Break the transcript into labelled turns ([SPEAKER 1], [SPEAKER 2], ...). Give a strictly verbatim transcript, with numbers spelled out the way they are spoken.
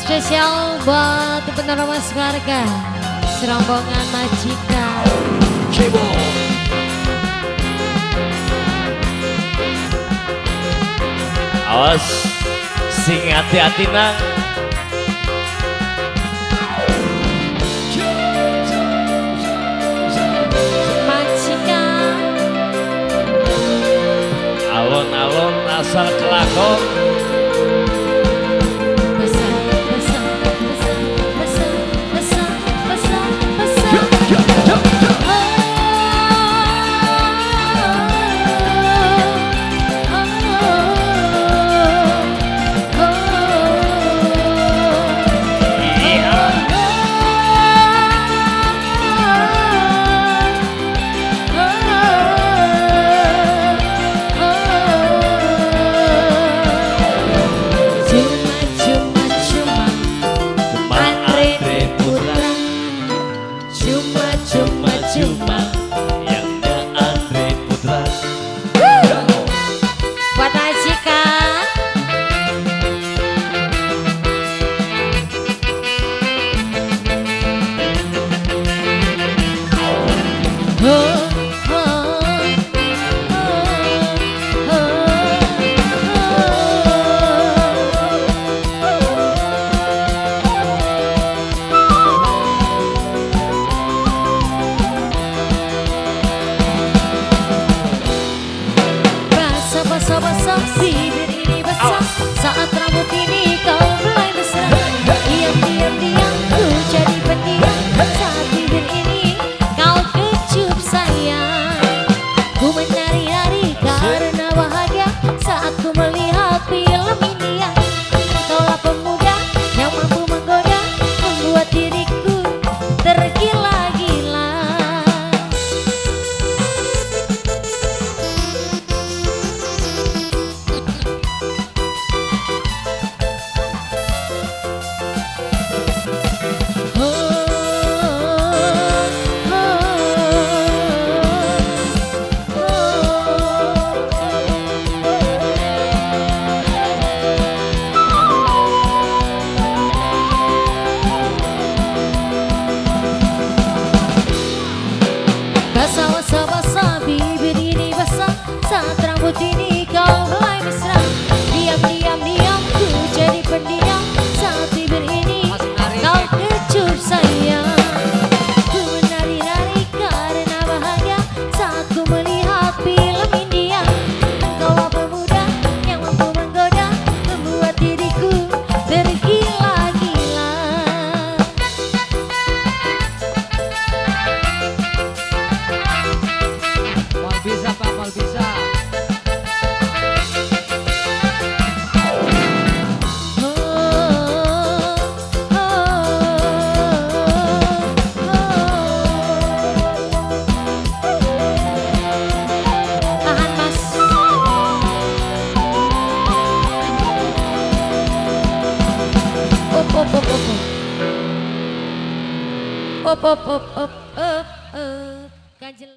[SPEAKER 1] Spesial buat penerima keluarga serombongan majikan.
[SPEAKER 2] Awas, sing hati-hati nang.
[SPEAKER 1] Majikan.
[SPEAKER 2] Alon-alon asal kelakon.
[SPEAKER 1] Basah-basah bibir ini basah saat rambut ini kau mulai mesra. Diam-diam diam ku jadi pendiam saat bibir ini kau kecup sayang. Ku menari-nari karena bahagia saat ku melihat film India. Kaulah pemuda yang mampu menggoda membuat diriku tergila-gila. Basah-basah bibir ini basah saat rambut ini kau mulai mesra. Diam-diam diam ku jadi pendiam saat bibir ini kau kecup sayang. Ku menari-nari karena bahagia saat ku melihat film India. Kaulah pemuda yang mampu menggoda membuat diriku tergila-gila.
[SPEAKER 3] Bisa Pak, mal bisa.
[SPEAKER 1] Tahan mas. Op op op op. Op op op op.